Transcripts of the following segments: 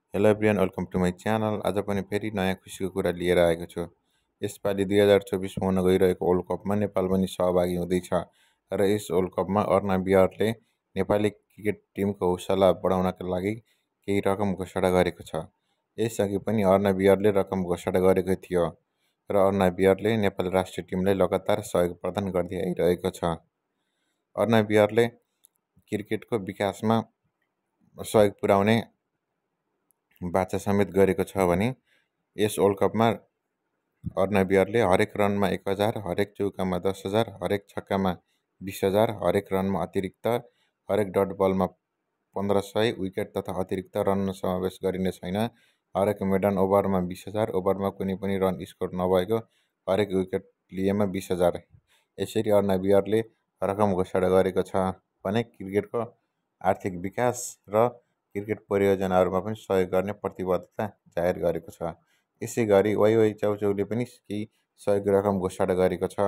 Hello everyone, welcome to my channel. आज पनि फेरि नयाँ खुसीको कुरा लिएर आएको छु। यसपालि 2024 हुन गइरहेको वर्ल्ड कपमा नेपाल पनि सहभागी हुँदैछ र यस वर्ल्ड कपमा अर्ना बियरले नेपाली क्रिकेट टिमको हौसला बढाउनका लागि केही रकम घोषणा गरेको छ। यसअघि पनि अर्ना बियरले रकम घोषणा गरेको थियो र अर्ना बियरले नेपाली राष्ट्रिय टिमलाई लगातार सहयोग प्रदान गर्दै आइरहेको छ। अर्ना बियरले क्रिकेटको विकासमा सहयोग पुर्याउने बाचा समेत गरेको छ भने यस वर्ल्ड कपमा अर्ना बियरले हरेक रनमा 1000, हरेक चौकामा 10,000, हरेक छक्कामा 20,000, हरेक रनमा अतिरिक्त, हरेक डट बलमा 1500, विकेट तथा अतिरिक्त रन समावेश गरिने छैन, हरेक मेडन ओभरमा 20,000, ओभरमा कुनै पनि रन स्कोर नभएको हरेक विकेट लिएमा 20,000। यसरी अर्ना बियरले रकम घोषणा गरेको छ भने क्रिकेटको आर्थिक विकास र क्रिकेट परियोजनाहरूमा पनि सहयोग गर्ने प्रतिबद्धता जाहेर गरेको छ। यसै गरी वाइ चाउचाउले पनि केही सहयोग रकम घोषणा गरेको छ।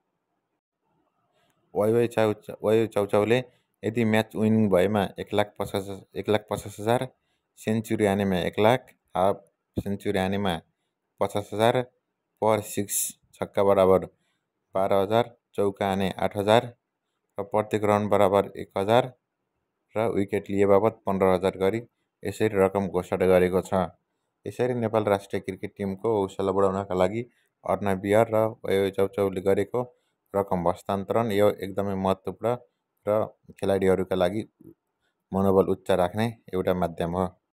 वाइ चाउचाउले यदि म्याच विनिङ भएमा 1,50,000, सेन्चुरी हानेमा 1,00,000, हाफ सेन्चुरी हानेमा 50,000, पर 6 छक्का बराबर 12,000, चौका हाने 8,000 र प्रत्येक रन बराबर 1,000 र विकेट लिए बापत 15,000 गरी यसरी रकम घोषणा गरेको छ। यसरी नेपाल राष्ट्रिय क्रिकेट टिमको हौसला बढाउनका लागि अर्ना बियर र वाइ चाउचाउले गरेको रकम हस्तान्तरण यो एकदमै महत्त्वपूर्ण र खेलाडीहरूका लागि मनोबल उच्च राख्ने एउटा माध्यम हो।